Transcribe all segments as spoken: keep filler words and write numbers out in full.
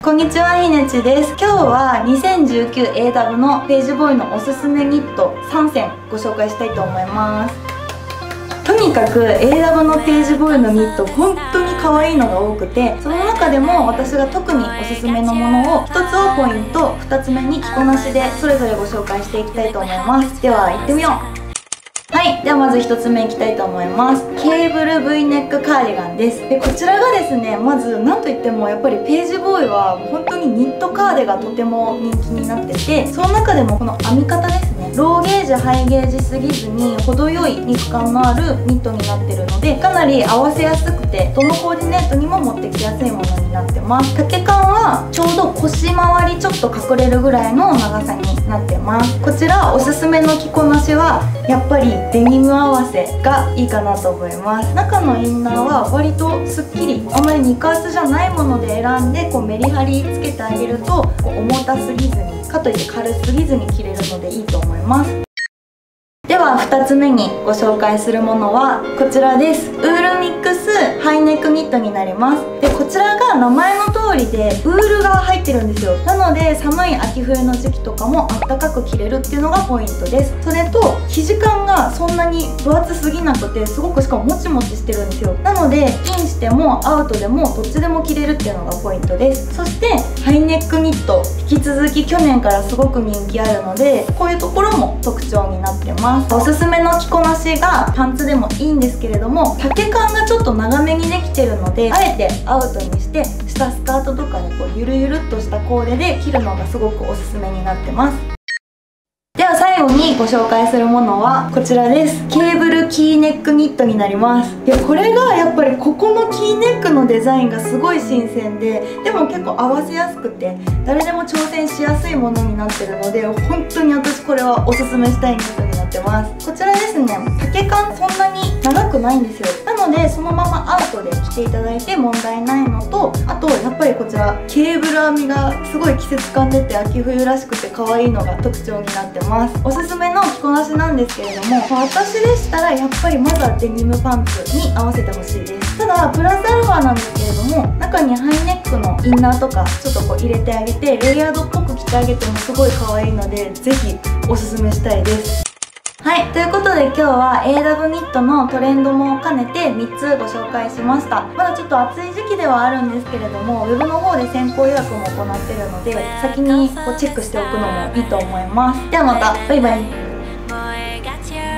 こんにちは、ひねちです。今日は にせんじゅうきゅうエーダブリュー のページボーイのおすすめニットさんせんご紹介したいと思います。とにかく エーダブリュー のページボーイのニット本当に可愛いのが多くて、その中でも私が特におすすめのものをひとつをポイント、ふたつめに着こなしでそれぞれご紹介していきたいと思います。では行ってみよう。はい、ではまずひとつめいきたいと思います。ケーブル V ネックカーディガンです。でこちらがですね、まず何といってもやっぱりページボーイは本当にニットカーデがとても人気になってて、その中でもこの編み方ですね、ローゲージハイゲージすぎずに程よい肉感のあるニットになってるので、かなり合わせやすくてどのコーディネートにも持ってきやすいものになってます。丈感はちょうど腰回りちょっと隠れるぐらいの長さになってます。こちらおすすめの着こなしはやっぱりデニム合わせがいいかなと思います。中のインナーは割とすっきり、あまり肉厚じゃないもので選んでこうメリハリつけてあげると、こう重たすぎずにかといって軽すぎずに着れるのでいいと思います。ではふたつめにご紹介するものはこちらです。ウールミックスハイネックニットになります。でこちらが名前の通りでウールが入ってるんですよ。なので寒い秋冬の時期とかもあったかく着れるっていうのがポイントです。それと生地感がそんなに分厚すぎなくて、すごくしかももちもちしてるんですよ。なのでインしてもアウトでもどっちでも着れるっていうのがポイントです。そしてハイネックニット、引き続き去年からすごく人気あるので、こういうところも特徴になってます。おすすめの着こなしがパンツでもいいんですけれども、丈感がちょっと長めにできてるので、あえてアウトにして下スカートとかでこうゆるゆるっとしたコーデで着るのがすごくおすすめになってます。では最後にご紹介するものはこちらです。ケーブルキーネックニットになります。いやこれがやっぱりここのキーネックのデザインがすごい新鮮で、でも結構合わせやすくて誰でも挑戦しやすいものになってるので、本当に私これはおすすめしたいニットになってます。こちらですね、丈感そんなに長くないんですよ。なのでそのままアウトで着ていただいて問題ないのと、あとやっぱりこちらケーブル編みがすごい季節感出て秋冬らしくて可愛いのが特徴になってます。おすすめの着こなしなんですけれども、私でしたらやっぱりまずはデニムパンツに合わせてほしいです。ただプラスアルファなんですけれども、中にハイネックのインナーとかちょっとこう入れてあげてレイヤードっぽく着てあげてもすごい可愛いので、ぜひおすすめしたいです。はい、ということで今日は エーダブリュー ニットのトレンドも兼ねてみっつご紹介しました。まだちょっと暑い時期ではあるんですけれども、ウェブの方で先行予約も行ってるので、先にこうチェックしておくのもいいと思います。ではまた、バイ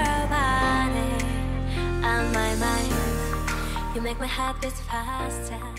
バイ。You make my heart beat faster.